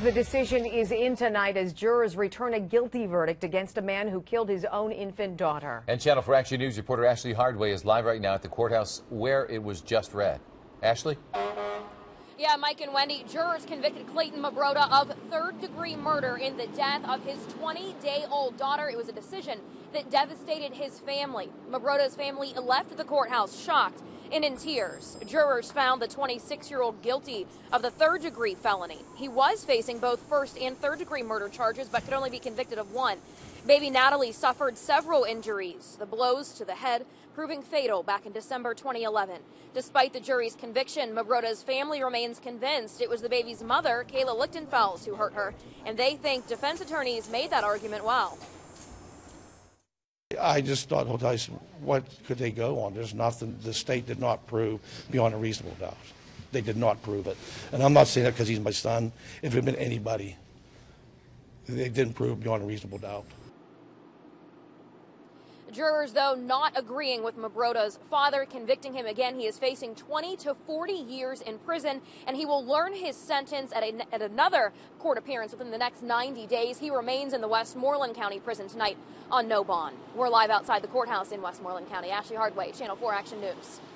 the decision is in tonight as jurors return a guilty verdict against a man who killed his own infant daughter. And Channel 4 Action News reporter Ashley Hardway is live right now at the courthouse where it was just read. Ashley? Yeah, Mike and Wendy, jurors convicted Clayton Mabrota of third-degree murder in the death of his 20-day-old daughter. It was a decision that devastated his family. Mabrota's family left the courthouse shocked and in tears. Jurors found the 26-year-old guilty of the third-degree felony. He was facing both first- and third-degree murder charges, but could only be convicted of one. Baby Natalie suffered several injuries, the blows to the head proving fatal back in December 2011. Despite the jury's conviction, Mabrota's family remains convinced it was the baby's mother, Kayla Lichtenfels, who hurt her, and they think defense attorneys made that argument well. I just thought, well, what could they go on? There's nothing the state did not prove beyond a reasonable doubt. They did not prove it. And I'm not saying that because he's my son. If it had been anybody, they didn't prove beyond a reasonable doubt. Jurors, though, not agreeing with Mabrota's father, convicting him again. He is facing 20 to 40 years in prison, and he will learn his sentence at another court appearance within the next 90 days. He remains in the Westmoreland County prison tonight on no bond. We're live outside the courthouse in Westmoreland County. Ashley Hardway, Channel 4 Action News.